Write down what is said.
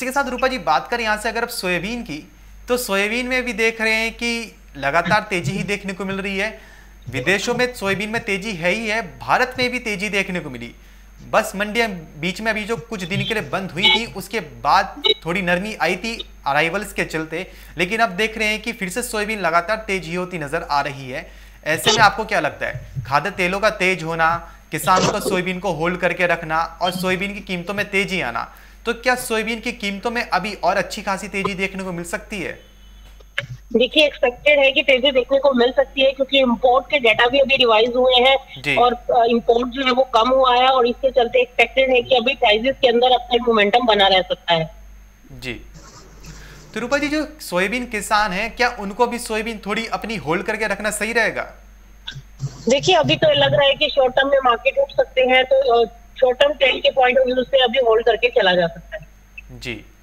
इसी के साथ रूपा जी बात करें यहाँ से अगर अब सोयाबीन की, तो सोयाबीन में भी देख रहे हैं कि लगातार तेजी ही देखने को मिल रही है। विदेशों में सोयाबीन में तेजी है ही है, भारत में भी तेजी देखने को मिली। बस मंडियां बीच में अभी जो कुछ दिन के लिए बंद हुई थी, उसके बाद थोड़ी नरमी आई थी अराइवल्स के चलते, लेकिन अब देख रहे हैं कि फिर से सोयाबीन लगातार तेजी होती नजर आ रही है। ऐसे में आपको क्या लगता है, खाद्य तेलों का तेज होना, किसानों का सोयाबीन को होल्ड करके रखना और सोयाबीन की कीमतों में तेजी आना, तो क्या सोयाबीन की कीमतों में अभी और अच्छी खासी तेजी देखने को मिल सकती है? देखिए, एक्सपेक्टेड है कि तेजी देखने को मिल सकती है, क्योंकि इंपोर्ट के डाटा भी अभी रिवाइज हुए हैं जी और इंपोर्ट जो है वो कम हुआ है, और इसके चलते एक्सपेक्टेड है कि अभी प्राइसेस के अंदर अपसाइड मोमेंटम बना रह सकता है। जी। तो रूपा जी, जो सोयाबीन किसान हैं, क्या उनको भी सोयाबीन थोड़ी अपनी होल्ड करके रखना सही रहेगा? देखिए, अभी तो लग रहा है कि शॉर्ट टर्म में मार्केट उठ सकते हैं, तो शॉर्ट टर्म ट्रेंड के पॉइंट ऑफ व्यू से अभी होल्ड करके चला जा सकता है। जी।